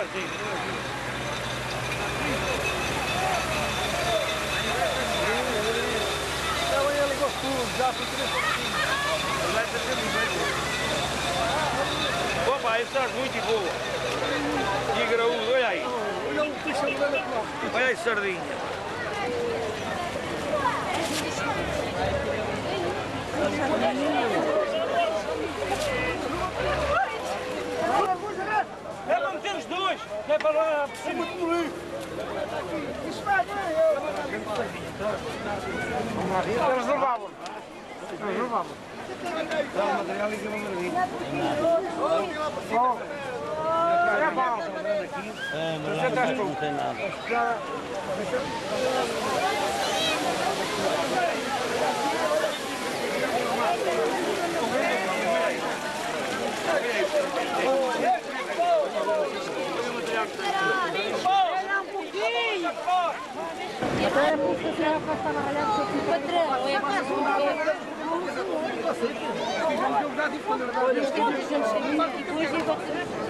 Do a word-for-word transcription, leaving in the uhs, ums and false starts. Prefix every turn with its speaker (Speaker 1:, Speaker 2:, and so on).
Speaker 1: sim.
Speaker 2: Então ele gostou, já foi três.
Speaker 1: Opa, essa é muito boa. E graúdo, olha aí. Olha aí, sardinha. É para meter os dois, é para lá por cima de morir.
Speaker 2: Isso vai, eu reservava. Reservava.
Speaker 1: Dá o material e que não me
Speaker 2: É bom.
Speaker 1: É, mas não tem nada.
Speaker 3: Agora vou fazer a pasta amarelada com o patrão. É mais um dia. Olha, os tempos de e depois e